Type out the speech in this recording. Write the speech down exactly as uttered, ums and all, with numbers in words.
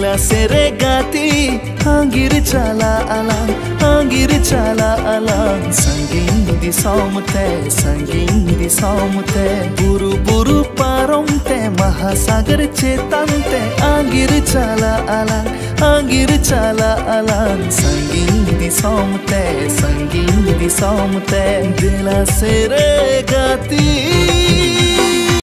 दिला से रे गाती angir chala alang angir chala alang sanging di saumte sanging di saumte buru buru paromte mahasagar chetante angir chala alang angir chala alang sanging di saumte sanging di saumte dila se re gati